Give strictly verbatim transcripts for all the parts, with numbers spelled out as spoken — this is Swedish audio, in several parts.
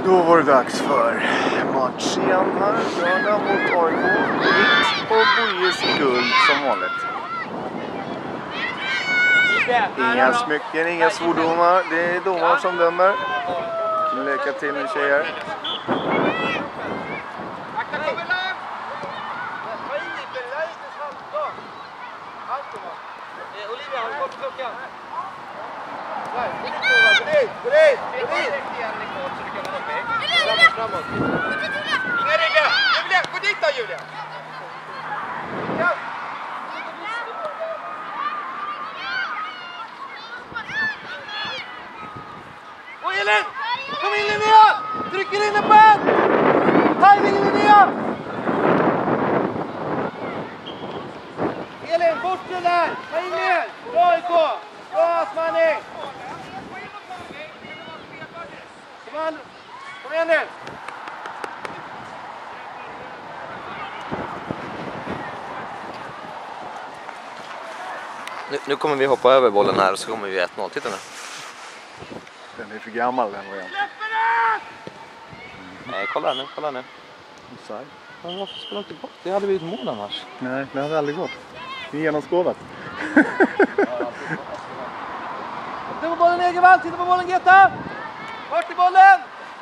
Då var det dags för match igen här. Röda mot A I K. Rick och Bojes guld som vanligt. Inga smycken, inga svordomar. Det är domaren som dömer. Lycka till med tjejer. Olivia, har du gått på klockan? Nej, gå dit, gå dit, gå dit! Framåt, framåt. Inga ryggar! Julia, gå dit då Julia! Ja! Och Elin! Kom in Linnea! Trycker in en band! Timing Linnea! Elin, bort den där! Ta in ner! Bra A I K! Bra Asmani! Kom igen, kom igen nu! Nu, nu kommer vi hoppa över bollen här och så kommer vi ett noll. Titta nu. Den är för gammal den var. Nej, kolla nu, kolla nu. Offside. Men varför spelar inte bort? Det hade blivit mål annars. Nej, det hade aldrig gått. Det är genomskådat. Titta på bollen Egervall, titta på bollen Greta! Vart är bollen?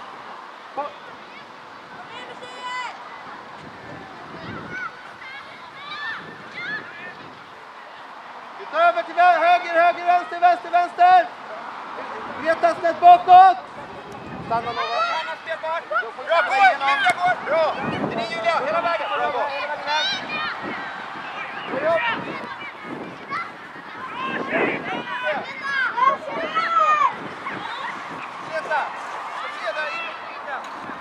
Titta över till höger, höger, vänster, vänster, vänster! Greta snett bakåt! Stanna någon. Bra, gå! Julia går! Bra! Det är Julia, hela vägen! Bra, hela vägen här! Bra jobb! Greta! Se där, in mot linjen!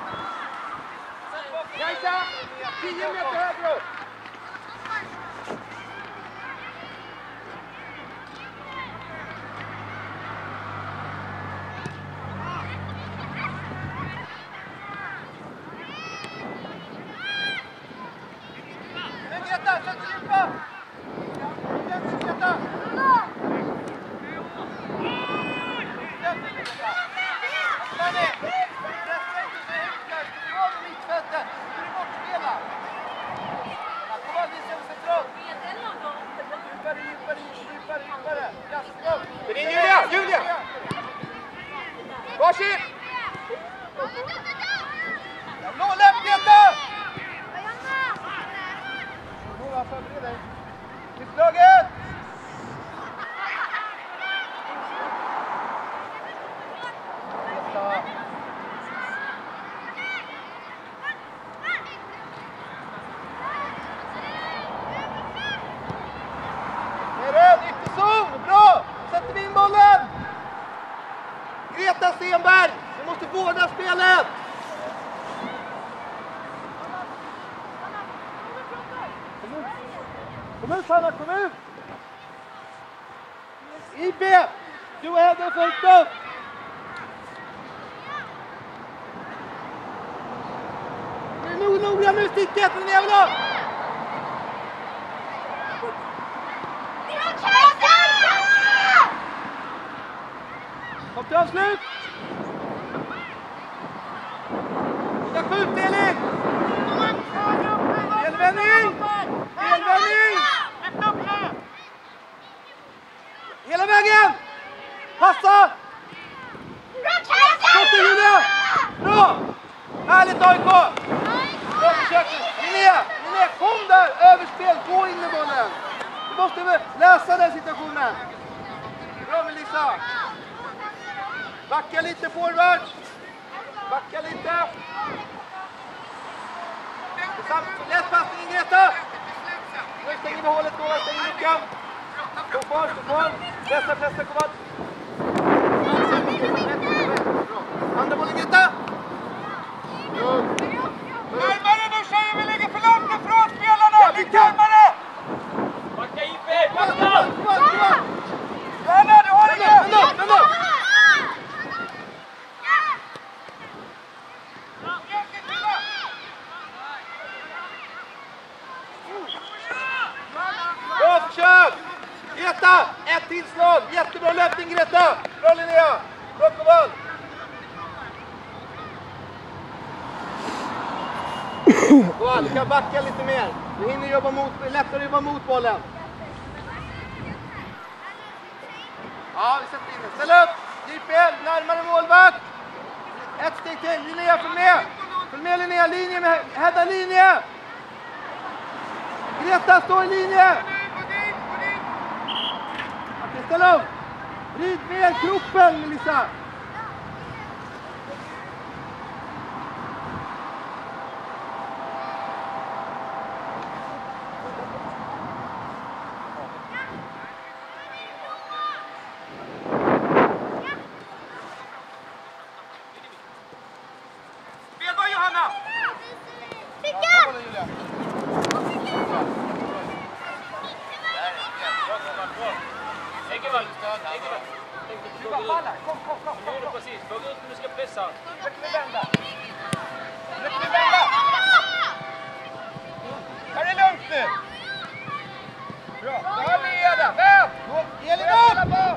Kajsa! tio meter högre upp! Greta, sätt dig djupa! Greta! Asmani! Pressa inte så högt där! Du har med mittfältet! Du är bortspelad! Kom an, visa dig centralt! Djupare, djupare, djupare, djupare! Jaså! Det är Julia! Julia! Varsitt! Nåläpp, Greta! Förbered dig. Utslaget! Ner upp, ytterzon! Bra! Sätter vi in bollen! Greta Stenberg! Vi måste vårda spelet! Kom ut Sanna, kom ut! I B! Du och Hedda fullt upp! Nu noga nu sticket, men jag vill ha! Kom till avslut! Jag skjuter Elin! Elvändning! Elvändning! Hela vägen! Passa! Skott Julia! Bra! Härligt A I K! Bra försök! Linnea! Linnea, kom där! Överspel! Gå in med bollen! Du måste läsa den situationen! Bra Melissa! Backa lite forward! Backa lite! Läs passningen Greta! Nu stänger vi hålet då, stänger luckan! Gå kvar, gå kvar! Pressa, pressa, kom an! Andra bollen Greta! Närmare nu tjejer, vi lägger för långt ifrån spelarna! Lite närmare! Backa I P! Backa! Gärna, du har det! Vända, vända! Bra försök! Greta! Ett tillslag! Jättebra löpning Greta! Bra Linnea! Bra Koval! Bra, du kan backa lite mer. Du hinner jobba mot, lättare att jobba mot bollen. Ja, vi sätter in det. Ställ upp! J P L, närmare målvakt. Ett steg till. Linnea, följ med. Följ med Linnea, linje med Hedda, linje. Greta, stå i linje. Okej, ställ upp. Vrid med kroppen, Melissa. Kom, kom, kom. Gör det precis. Börja ut när du ska pressa. Lycka vi vända. Lycka vi vända. Här är lugnt nu. Bra. Då har vi Eda. Vänd. Elin upp.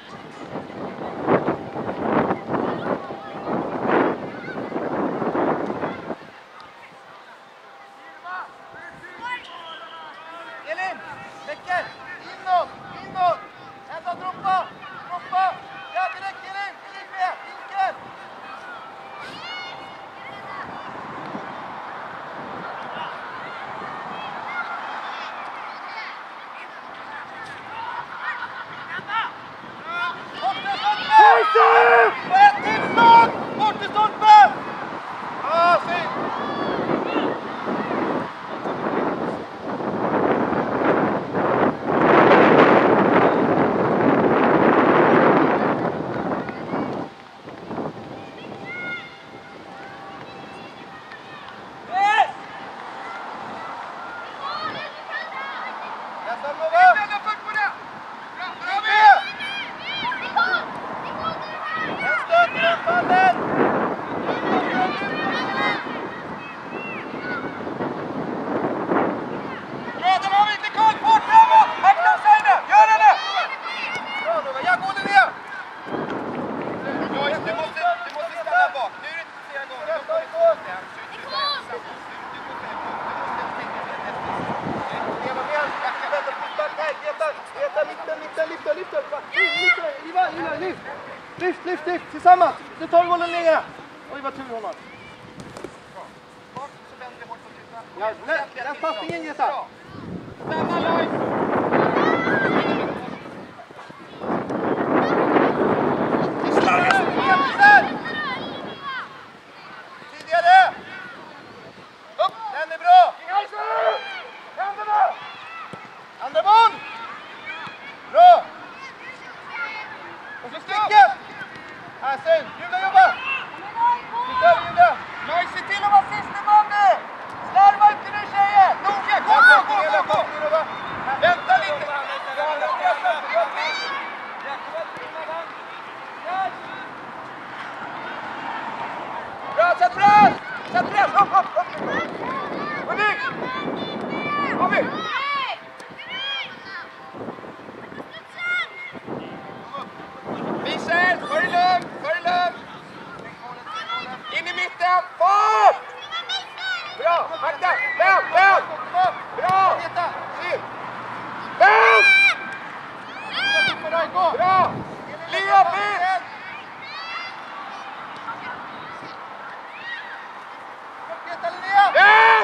Elin. Väcker. Inåt. Inåt. Ända droppa. Droppa. Ja, direkt Elin. Elin med. Vinkel. Rätt till stånd! Bort till stolpen! Ja, fint! Yes! Nästan några! Vända först på det! Bra, bra! En stöt i den fallen! Bra, den har vi inte koll på! Framåt! Akta Seine! Gör det! Bra, Nova. Jag går ner! Ja, du måste, du måste stanna bak. Nu är det inte flera gånger. Jag tar ifrån. Eva med. Vänta, puttback här. Greta, Greta, lyfta, lyfta, lyfta, lyfta. Lyfta, Iva, Iva, lyft. Lyft, lyft, lyft. Tillsammans. Nu tar vi bollen ner. Oj, vad tur hon har. Ja, läs passningen, Greta. Stanna, Lois. Tidigare! Upp! Den är bra! Händerna! Andra boll! Bra! Och så sticket! Här sen! Julia jobba! Titta över Julia! Loj, se till att vara sista man nu! Slarva inte nu tjejer! Noga! Gå, gå, gå, gå, gå! Vänta lite! Bra, sätt press! Sätt press! Upp, upp, upp! Och nu! Kom vi! Michel, var det lugnt? Var det lugnt? In i mitten! Fart! Bra! Akta! Vänd! Vänd! Bra! Syn! Vänd! Bra! Lea, bil! Vänd!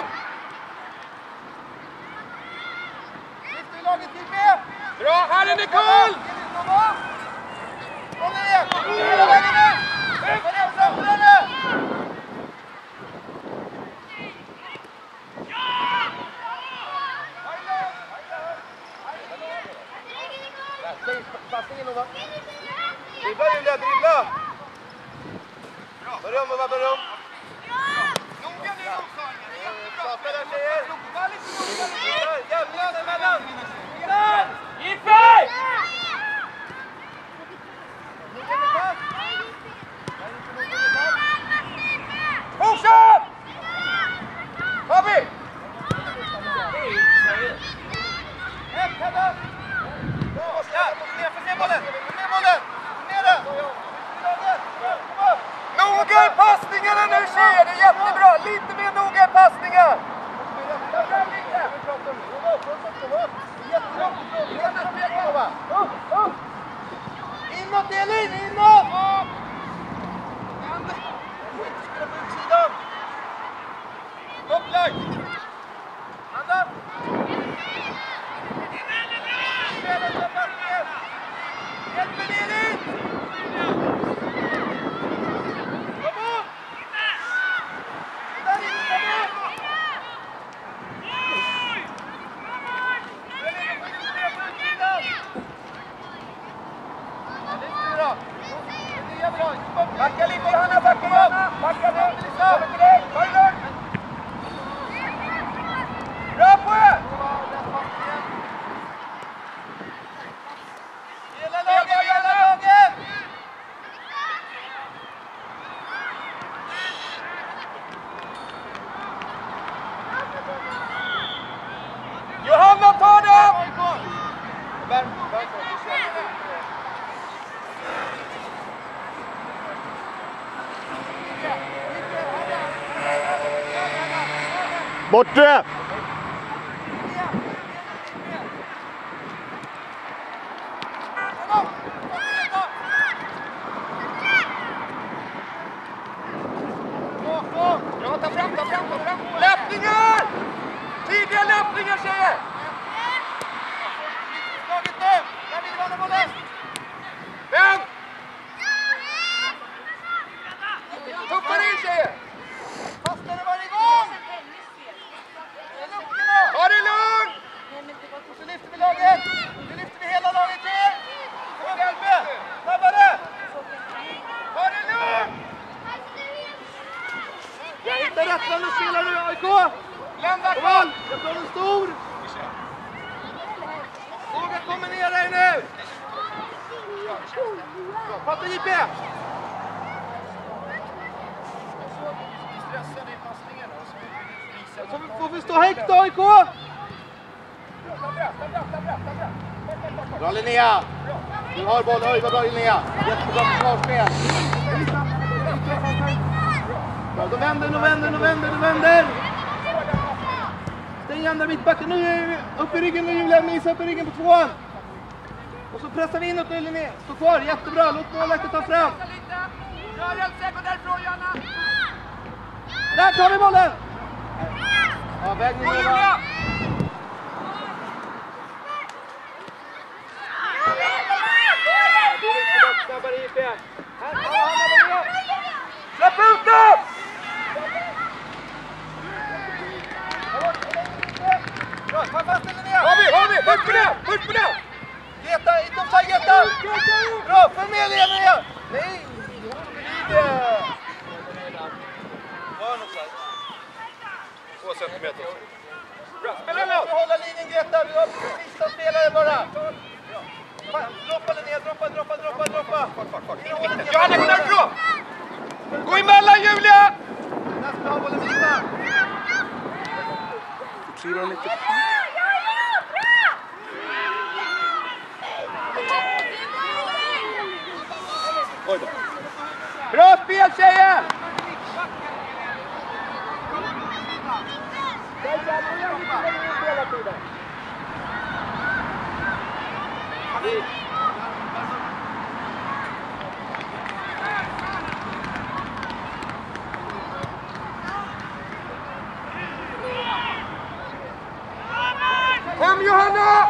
Lyft i laget till med! Bra! Här är Nicole! Kom igen! Hela vägen ut! Var det framför henne? Passningen Nova. Dribbla Julia, dribbla! Börja om, Nova, börja om. Noga nu, Prata där tjejer. Var lite noga. Jämna den mellan. Där! Giffey! Fortsätt! Fabi! Ett, Hedda! Ja, få ner bollen! Få ner bollen! Få ner den! Kom upp! Noga i passningarna nu tjejer, det är jättebra. Lite mer noga i passningar. Inåt Elin, inåt! Upplägg! Anna! Spela på passningen! Hjälp med Elin! Kom upp! Där inne, kom upp! Backa lite Johanna, backa Johanna! Backa nu! Kommer till dig! Ta det lugnt! Bra på er! Hela laget, hela laget! Johanna, ta det! Värm, värm, Bortre! Bra, ta fram, ta fram, ta fram! Löpningar! Tidiga löpningar, tjejer! Slaget nu! Där vill vara bollen! Vänd! Tuffare in, tjejer! Fastare varje gång! Ta det lugnt! Och så lyfter vi laget! Nu lyfter vi hela laget till! Kom Hjälpe! Snabbare! Ta det lugnt! Jag hittar rätt när du spelar nu, A I K! Lämna kvar! Jag tar en stor! Våga kombinera dig nu! Fatta J P! Så får vi stå högt A I K! Bra Linnea! Du har bollen, oj vad bra Linnea! Jättebra försvarsspel! Bra, då vänder, då vänder, då vänder, då vänder! Stäng andra mittbacken, nu är vi upp i ryggen nu Julia, Nisa upp i ryggen på tvåan! Och så pressar vi inåt nu Linnea, stå kvar, jättebra, låt målvakten ta fram! Rörelse, gå därifrån Johanna! Där tar vi bollen! Ja, väg ner Julia! Släpp ut dem! Bra, ta fast den ner! Har vi, har vi! Push på det! Push på det! Geta, inte offside Geta! Bra, följ med Linnea! Nej, det är det! Var en offside? Två centimeter. Bra, spela nu! Hålla linjen Greta, vi har sista spelare bara. Droppa Linnea, droppa, droppa, droppa, droppa. Johanna, gå därifrån! Gå emellan Julia! Nästa har bollen vita. Kliver lite. Oj då. Bra spel tjejer! Kom Johanna!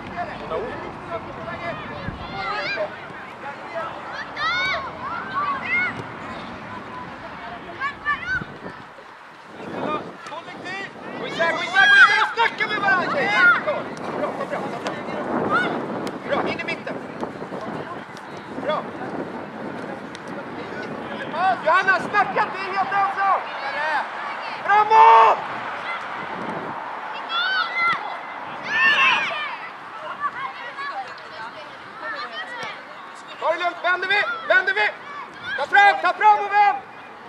Bra, in i mitten. Bra. Johanna, snacka inte helt också! Framåt! Ta det lugnt, vänder vi, vänder vi! Ta fram, ta fram och vänd!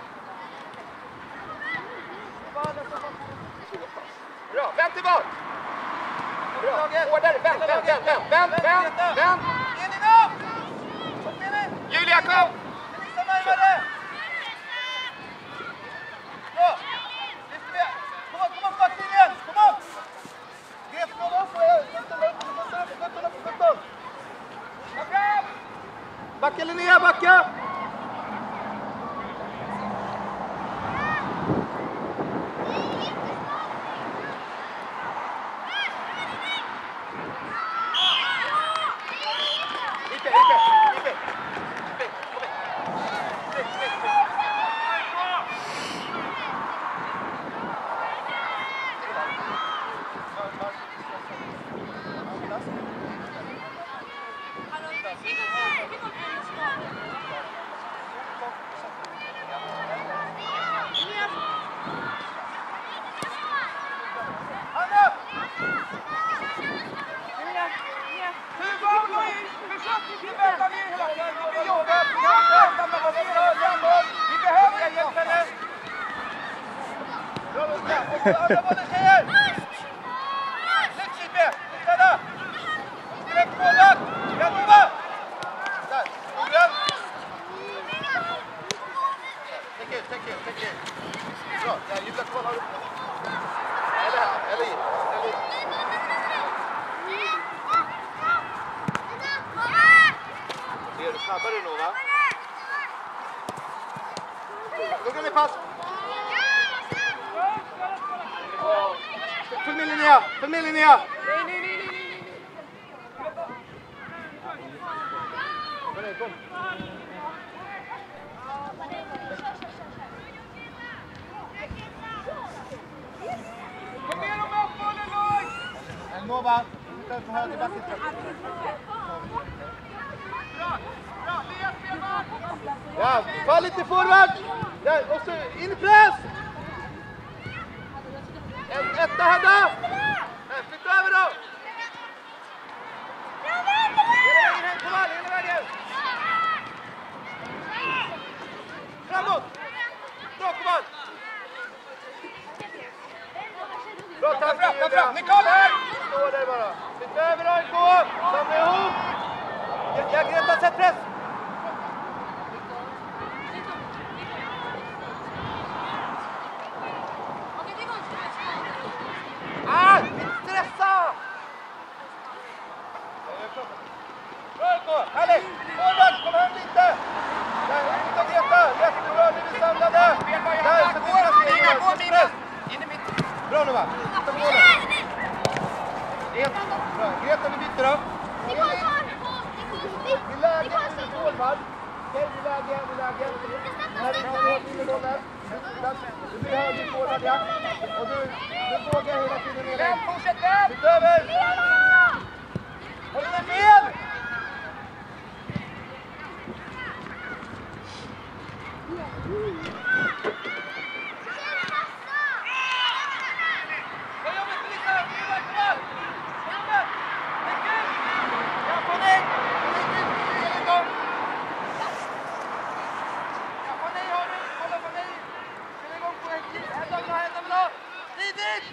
Bra, vänd tillbaka! Bra, hårdare, vänd, vänd, vänd, vänd, vänd, vänd, vänd! Julia, kom! Andra bollen tjejer! Lyft Kippe! Ställa! Direkt målvakt! Jättebra! Där, Nordgren! Tänk in, tänk in, tänk in. Bra, där, Julia kvar har du. Eller här, eller in. Eller in. Ser du snabbare nu, va? Då kan ni pass. Följ med Linnea, följ med Linnea. Kom. Kom ner och möt bollen, lag! Elnova, ställ för höger backen. Bra, bra, Lea spelar! Ja, fall lite forward! Ja, och så in i press! En etta Hedda! Flytta över då! Hela vägen hem, kom här, hela vägen! Framåt! Bra, kom här! Bra, ta fram, ta fram! Nicole här! Stå där bara! Flytta över A I K! Samla ihop! Jag Greta, sätt press! Ah, inte stressa! Bra K, härligt! Forward, kom hem lite! Där, ut och Greta! Jättebra, nu är vi samlade! Där, så finns det press! Bra nu va? Titta på målen! Bra, Greta, vi byter då! Vi läger under forward! Okej, vi läger, vi läger! När vi kommer in med bollen! Du blir höger forward, ja! Och du, du vågar hela tiden ner dig! Fortsätt den! Byt över! Håll dig fel! Vad jobbigt för lite! Kom här! Kom här! Mycket! Ja, på dig! Ja, på dig har du! Kolla på dig! Spela igång på en tid! Hämta bra, hämta bra! Tidigt!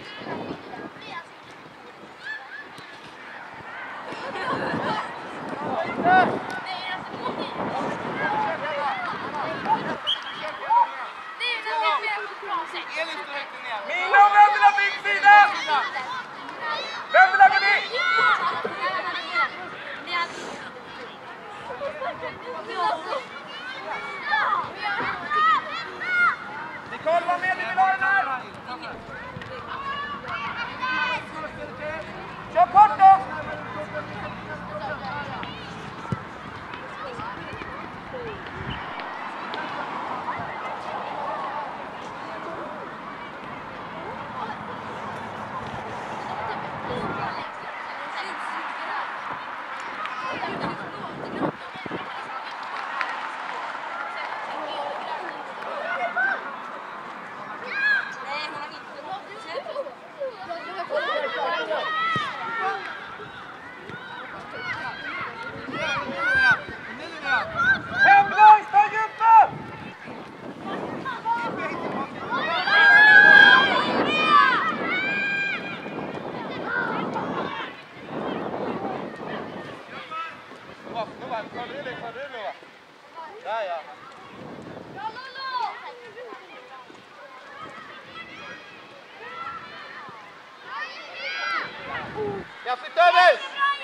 Milo, vem vill ha byggsida? Vem vill ha bygg? Nicole, vad med? Ni vill ha den här? Kör kort då! Där ja. Jag flyttar över!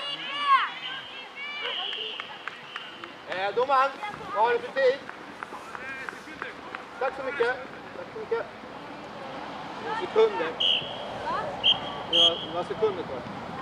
Eh, domaren, vad har du för tid? Tack så mycket. Tack så mycket. Sekunder. Det var, det var sekunder kvar.